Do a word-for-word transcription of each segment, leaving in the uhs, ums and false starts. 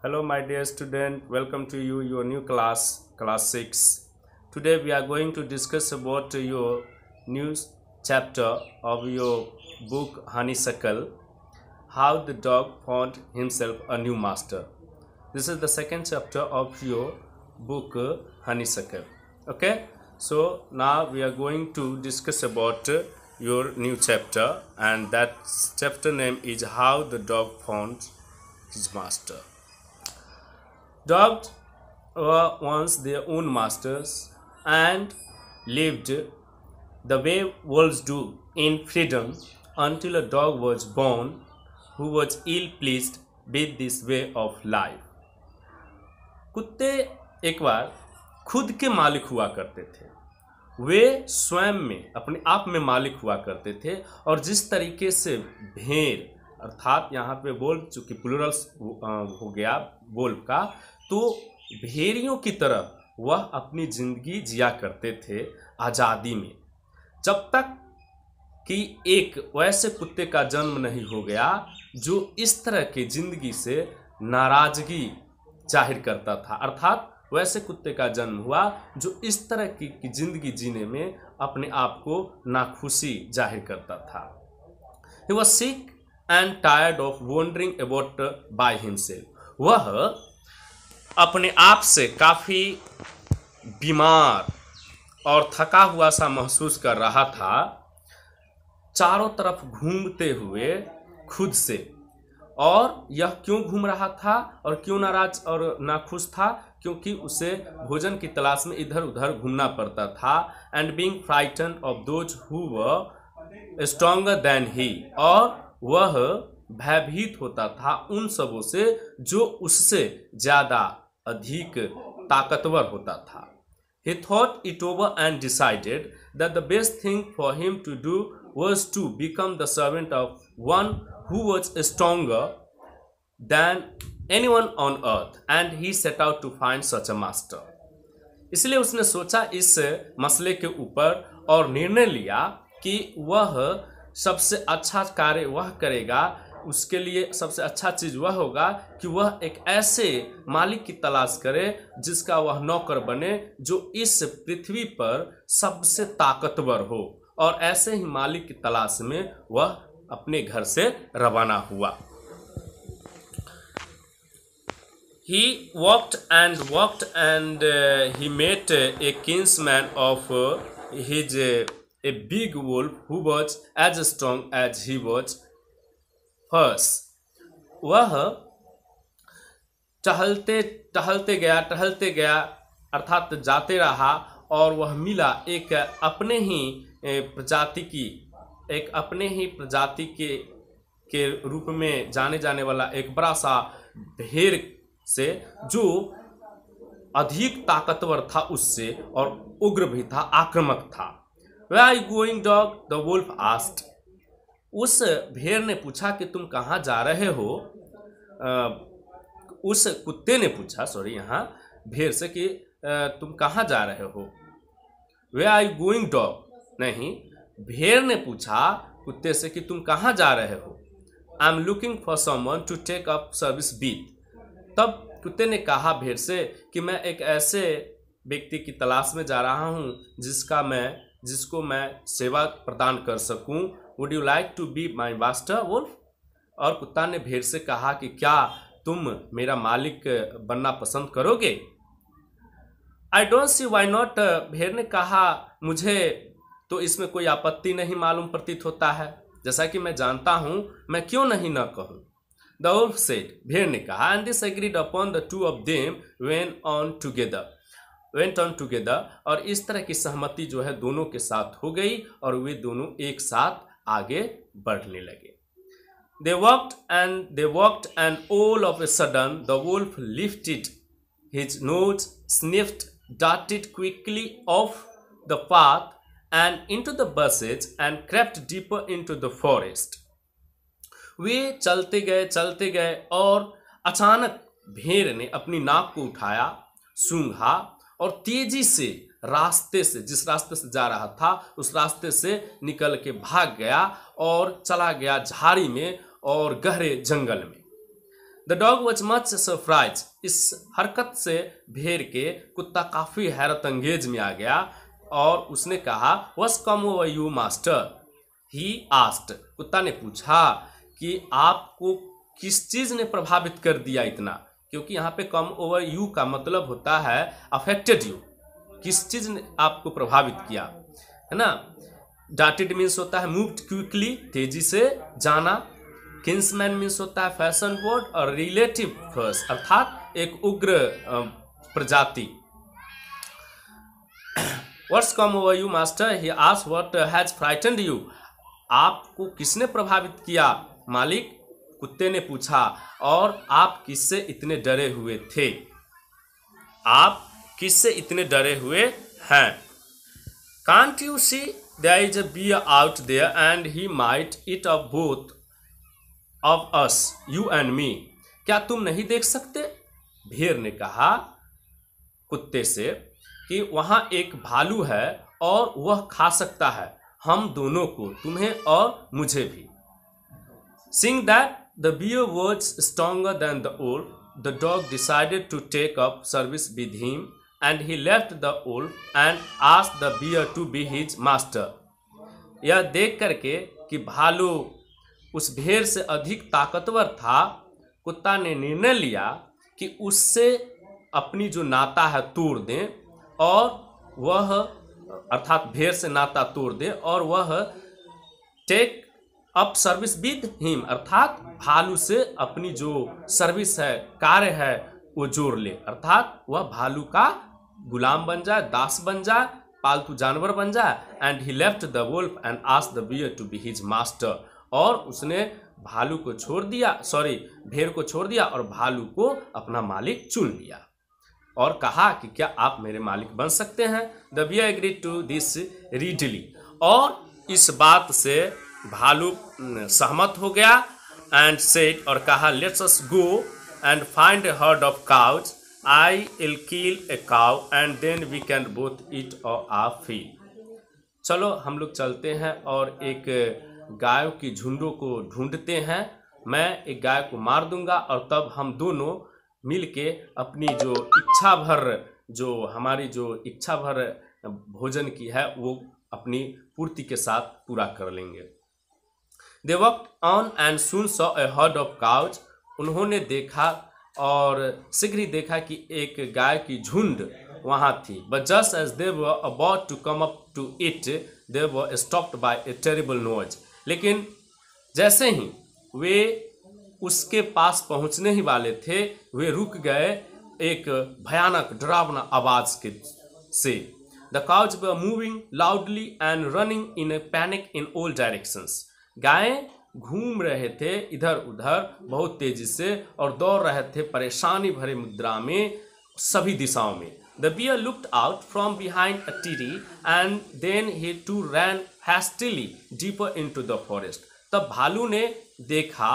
Hello, my dear student. Welcome to you, your new class, class six. Today we are going to discuss about your new chapter of your book Honeysuckle, How the Dog Found Himself a New Master. This is the second chapter of your book Honeysuckle. Okay, so now we are going to discuss about your new chapter, and that chapter name is How the Dog Found His Master. Dogs were once their own masters and lived the way wolves do in freedom until a dog was born who was ill pleased with this way of life. कुत्ते एक बार खुद के मालिक हुआ करते थे। वे स्वयं में अपने आप में मालिक हुआ करते थे और जिस तरीके से भेड़, अर्थात यहाँ पे बोल चूँकि प्लूरल हो गया वोल्फ का, तो भेड़ियों की तरह वह अपनी जिंदगी जिया करते थे आज़ादी में, जब तक कि एक वैसे कुत्ते का जन्म नहीं हो गया जो इस तरह की जिंदगी से नाराजगी जाहिर करता था। अर्थात वैसे कुत्ते का जन्म हुआ जो इस तरह की, की जिंदगी जीने में अपने आप को नाखुशी जाहिर करता था। He was sick and tired of wandering about by himself. वह अपने आप से काफ़ी बीमार और थका हुआ सा महसूस कर रहा था, चारों तरफ घूमते हुए खुद से। और यह क्यों घूम रहा था और क्यों नाराज और नाखुश था? क्योंकि उसे भोजन की तलाश में इधर उधर घूमना पड़ता था। And being frightened of those who were stronger than he, और वह भयभीत होता था उन सबों से जो उससे ज़्यादा अधिक ताकतवर होता था। He thought it over and decided that the best thing for him to do was to become the servant of one who was stronger than anyone on earth, and he set out to find such a master. इसलिए उसने सोचा इस मसले के ऊपर और निर्णय लिया कि वह सबसे अच्छा कार्य वह करेगा, उसके लिए सबसे अच्छा चीज़ वह होगा कि वह एक ऐसे मालिक की तलाश करे जिसका वह नौकर बने जो इस पृथ्वी पर सबसे ताकतवर हो। और ऐसे ही मालिक की तलाश में वह अपने घर से रवाना हुआ। He walked and walked and uh, he met uh, a kinsman of uh, his, uh, a big wolf who was as strong as he was first. वह टहलते टहलते गया टहलते गया अर्थात जाते रहा और वह मिला एक अपने ही प्रजाति की एक अपने ही प्रजाति के के रूप में जाने जाने वाला एक बड़ा सा भेड़ से जो अधिक ताकतवर था उससे और उग्र भी था, आक्रामक था। Where are you going, dog? The wolf asked. उस भेड़ ने पूछा कि तुम कहाँ जा रहे हो? आ, उस कुत्ते ने पूछा सॉरी यहाँ भेड़ से कि आ, तुम कहाँ जा रहे हो? Where are you going, dog? नहीं, भेड़ ने पूछा कुत्ते से कि तुम कहाँ जा रहे हो? I am looking for someone to take up service beat. तब कुत्ते ने कहा भेड़ से कि मैं एक ऐसे व्यक्ति की तलाश में जा रहा हूँ जिसका मैं जिसको मैं सेवा प्रदान कर सकूँ। Would you like to be my master wolf? और कुत्ता ने भेड़ से कहा कि क्या तुम मेरा मालिक बनना पसंद करोगे? I don't see why not. भेड़ ने कहा मुझे तो इसमें कोई आपत्ति नहीं मालूम प्रतीत होता है, जैसा कि मैं जानता हूं, मैं क्यों नहीं न कहूं। द वुल्फ सेड, भेड़ ने कहा, and this agreed upon the two of them went on together went on together और इस तरह की सहमति जो है दोनों के साथ हो गई और वे दोनों एक साथ आगे बढ़ने लगे। They walked and they walked and all of a sudden the wolf lifted his nose, sniffed, darted quickly off the path and into the bushes and crept deeper into the forest. वे चलते गए चलते गए और अचानक भेड़ ने अपनी नाक को उठाया, सूंघा और तेजी से रास्ते से जिस रास्ते से जा रहा था उस रास्ते से निकल के भाग गया और चला गया झाड़ी में और गहरे जंगल में। The dog was much surprise. इस हरकत से भेड़ के कुत्ता काफी हैरत अंगेज में आ गया और उसने कहा what's come over you master, he asked. कुत्ता ने पूछा कि आपको किस चीज ने प्रभावित कर दिया इतना, क्योंकि यहाँ पे कम ओवर यू का मतलब होता है अफेक्टेड यू, किस चीज ने आपको प्रभावित किया, है ना। डार्टेड मीन्स होता है मूव्ड क्विकली, तेजी से जाना। किंसमैन मीन्स होता है फैशन वर्ड, और रिलेटिव फोर्स अर्थात एक उग्र प्रजाति। What's come over you master, he asked what has frightened you. आपको किसने प्रभावित किया मालिक, कुत्ते ने पूछा, और आप किससे इतने डरे हुए थे, आप किससे इतने डरे हुए हैं। Can't you see there is a bear out there and he might eat up both of us, you and me। क्या तुम नहीं देख सकते, भेड़ ने कहा कुत्ते से, कि वहां एक भालू है और वह खा सकता है हम दोनों को, तुम्हें और मुझे भी। Seeing that the bear was stronger than the wolf, the dog decided to take up service with him, and he left the wolf and asked the bear to be his master। यह देख करके कि भालू उस भेड़ से अधिक ताकतवर था, कुत्ता ने निर्णय लिया कि उससे अपनी जो नाता है तोड़ दें, और वह अर्थात भेड़ से नाता तोड़ दे और वह take up service with him, अर्थात भालू से अपनी जो सर्विस है, कार्य है, वो जोड़ ले, अर्थात वह भालू का गुलाम बन जाए, दास बन जाए, पालतू जानवर बन जाए। And he left the wolf and asked the bear to be his master. और उसने भालू को छोड़ दिया, सॉरी भेड़ को छोड़ दिया और भालू को अपना मालिक चुन लिया और कहा कि क्या आप मेरे मालिक बन सकते हैं। The bear agreed to this readily. और इस बात से भालू सहमत हो गया एंड सेड, और कहा let's us go and find a herd of cows, I will kill a cow and then we can both eat our आ फील। चलो हम लोग चलते हैं और एक गायों की झुंडों को ढूंढते हैं। मैं एक गाय को मार दूंगा और तब हम दोनों मिलके अपनी जो इच्छा भर जो हमारी जो इच्छा भर भोजन की है वो अपनी पूर्ति के साथ पूरा कर लेंगे। They walked on and soon saw a herd of cows. उन्होंने देखा और शीघ्र ही देखा कि एक गाय की झुंड वहाँ थी। But just as they were about to come up to it they were stopped by a terrible noise. लेकिन जैसे ही वे उसके पास पहुंचने ही वाले थे, वे रुक गए एक भयानक डरावना आवाज के से। The cows were mooing loudly and running in a panic in all directions. गायें घूम रहे थे इधर उधर बहुत तेजी से और दौड़ रहे थे परेशानी भरे मुद्रा में सभी दिशाओं में। The bear looked out from behind a tree and then he too ran hastily deeper into the forest. तब भालू ने देखा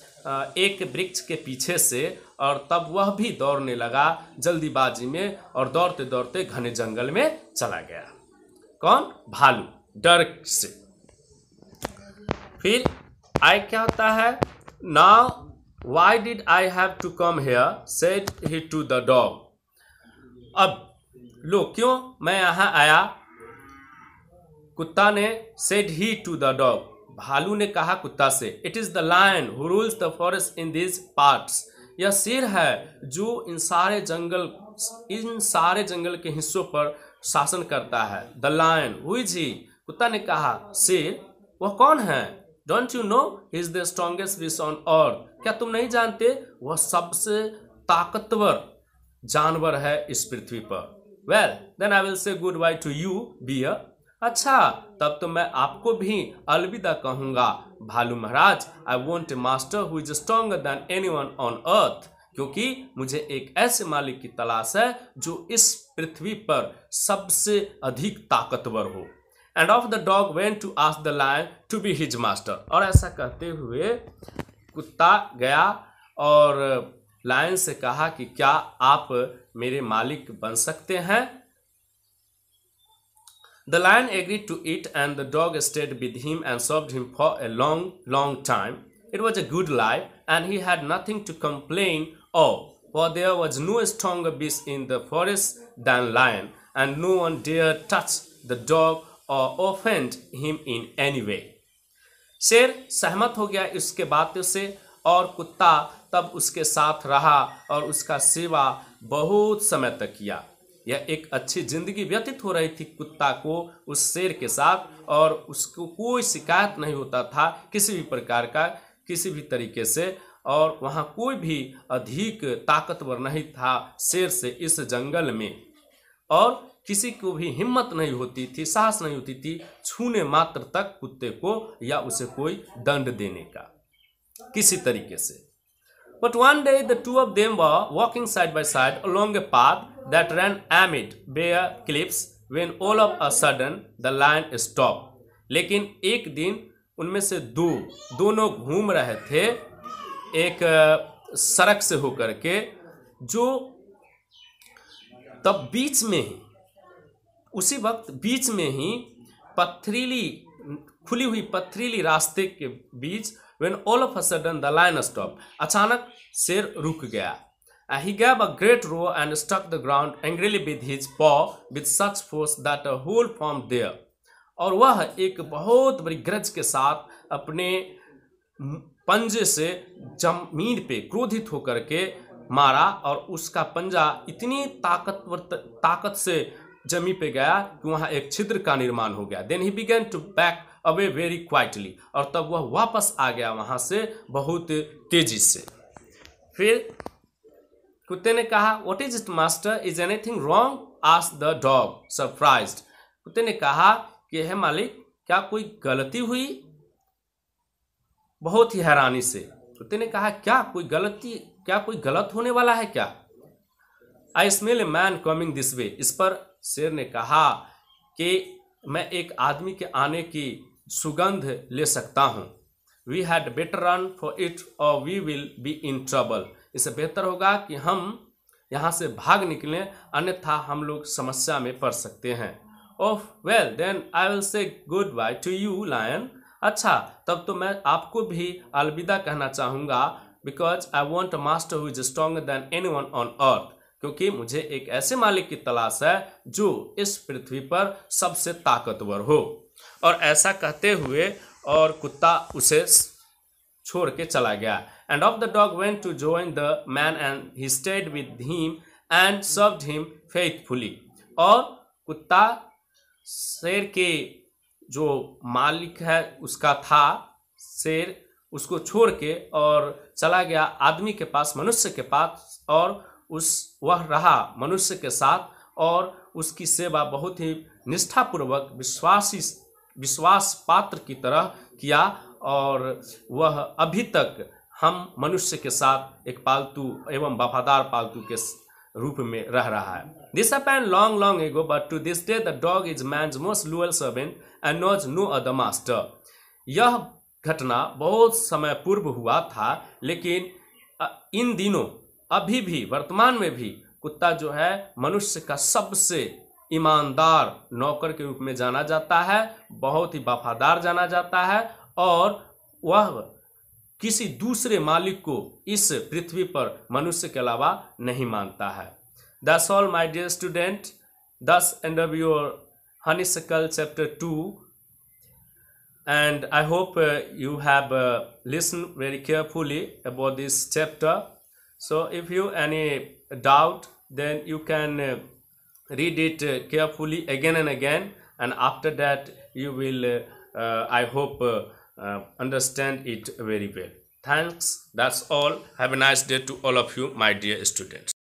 एक वृक्ष के पीछे से और तब वह भी दौड़ने लगा जल्दीबाजी में और दौड़ते दौड़ते घने जंगल में चला गया। कौन? भालू, डर से। फिर आई क्या होता है? Now why did I have to come here said he to the dog. अब लो क्यों मैं यहां आया? कुत्ता ने said he to the dog. भालू ने कहा कुत्ता से, it is the lion who rules the forest in this parts. यह शेर है जो इन सारे जंगल इन सारे जंगल के हिस्सों पर शासन करता है। The lion who is he? कुत्ता ने कहा, शेर वह कौन है? Don't you know he is the strongest fish on earth. क्या तुम नहीं जानते वह सबसे ताकतवर जानवर है इस पृथ्वी पर। Well then I will say goodbye to you bear. अच्छा तब तो मैं आपको भी अलविदा कहूंगा भालू महाराज। I want a master who is stronger than anyone on earth. क्योंकि मुझे एक ऐसे मालिक की तलाश है जो इस पृथ्वी पर सबसे अधिक ताकतवर हो। And off the dog went to ask the lion to be his master. और ऐसा कहते हुए कुत्ता गया और लायन से कहा कि क्या आप मेरे मालिक बन सकते हैं। The lion agreed to it and the dog stayed with him and served him for a long, long time. It was a good life and he had nothing to complain of, for there was no stronger beast in the forest than lion, and no one dared touch the dog or offend him in any way. शेर सहमत हो गया इसके बातों से, और कुत्ता तब उसके साथ रहा और उसका सेवा बहुत समय तक किया। यह एक अच्छी जिंदगी व्यतीत हो रही थी कुत्ता को उस शेर के साथ, और उसको कोई शिकायत नहीं होता था किसी भी प्रकार का, किसी भी तरीके से, और वहाँ कोई भी अधिक ताकतवर नहीं था शेर से इस जंगल में, और किसी को भी हिम्मत नहीं होती थी, साहस नहीं होती थी छूने मात्र तक कुत्ते को या उसे कोई दंड देने का किसी तरीके से। But one day the two of them were walking side by side along a path that ran amid bare cliffs when all of a sudden the lion stopped. लेकिन एक दिन उनमें से दो दोनों घूम रहे थे एक सड़क से होकर के, जो तब बीच में ही उसी वक्त बीच में ही पथरीली खुली हुई पथरीली रास्ते के बीच when all of a sudden the lion stopped, अचानक शेर रुक गया। He gave a great roar and struck the ground angrily with his paw with such force that a hole formed there. और वह एक बहुत बड़ी गरज के साथ अपने पंजे से जमीन पे क्रोधित होकर के मारा, और उसका पंजा इतनी ताकतवर ताकत से जमी पे गया कि वहाँ एक छिद्र का निर्माण हो गया। Then he began to back away very quietly, और तब वह वापस आ गया वहाँ से बहुत तेजी से। फिर कुत्ते ने कहा, What is it, master? Is anything wrong? asked the dog, surprised. कुत्ते ने कहा कि हे मालिक, क्या कोई गलती हुई? बहुत ही हैरानी से कुत्ते ने कहा, क्या कोई गलती क्या कोई गलत होने वाला है क्या? I smell a man coming this way. इस पर शेर ने कहा कि मैं एक आदमी के आने की सुगंध ले सकता हूँ। We had better run for it or we will be in trouble. इससे बेहतर होगा कि हम यहाँ से भाग निकलें, अन्यथा हम लोग समस्या में पड़ सकते हैं। Oh well, then I will say goodbye to you, lion. अच्छा, तब तो मैं आपको भी अलविदा कहना चाहूँगा, because I want a master who is stronger than anyone on earth. क्योंकि मुझे एक ऐसे मालिक की तलाश है जो इस पृथ्वी पर सबसे ताकतवर हो। और ऐसा कहते हुए और कुत्ता उसे छोड़ के चला गया। And off the dog went to join the man and he stayed with him and served him faithfully. और कुत्ता शेर के जो मालिक है उसका था, शेर उसको छोड़ के और चला गया आदमी के पास, मनुष्य के पास, और उस वह रहा मनुष्य के साथ और उसकी सेवा बहुत ही निष्ठापूर्वक विश्वासी विश्वास पात्र की तरह किया, और वह अभी तक हम मनुष्य के साथ एक पालतू एवं वफादार पालतू के रूप में रह रहा है। This happened long long ago, but to this day the dog is man's most loyal servant and knows no other master. यह घटना बहुत समय पूर्व हुआ था, लेकिन इन दिनों अभी भी वर्तमान में भी कुत्ता जो है मनुष्य का सबसे ईमानदार नौकर के रूप में जाना जाता है, बहुत ही वफादार जाना जाता है, और वह किसी दूसरे मालिक को इस पृथ्वी पर मनुष्य के अलावा नहीं मानता है। That's all, my dear student. Thus end of your Honeysuckle chapter two, and I hope uh, you have uh, listened very carefully about this chapter. So if you any doubt, then you can uh, read it uh, carefully again and again, and after that you will uh, uh, I hope uh, uh, understand it very well. Thanks. That's all. Have a nice day to all of you, my dear students.